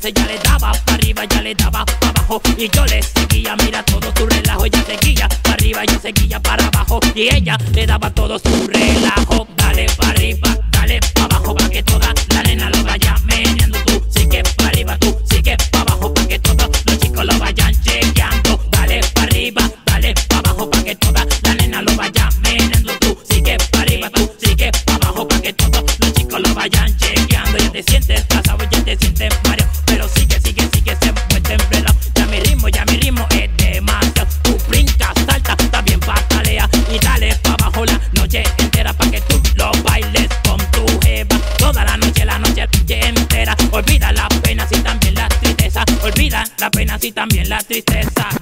veces ella le daba para arriba, ya le daba para abajo y yo le seguía, mira todo su relajo. Ella seguía para arriba, yo seguía para abajo y ella le daba todo su relajo. Dale para arriba, dale para abajo, pa' que toda la nena lo vaya meneando. Tú sigue para arriba, tú sigue para abajo, pa' que todos los chicos lo vayan chequeando. Dale para arriba, dale para abajo, pa' que toda la nena lo vaya meneando. Tú sigue para arriba, tú sigue para abajo, pa' que todos los chicos lo vayan chequeando. Ya te sientes casado, ya te sientes Mario, pero sigue, sigue, sigue, se vuelve enredado. Ya mi ritmo es demasiado. Tú brincas, salta, también patalea y dale para abajo la noche entera, pa' que tú lo bailes con tu jeva. Toda la noche entera. Olvida las penas y también la tristeza. Olvida las penas y también la tristeza.